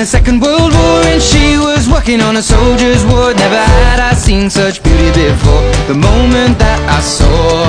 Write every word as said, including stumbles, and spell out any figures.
Second World War and she was working on a soldier's ward. Never had I seen such beauty before. The moment that I saw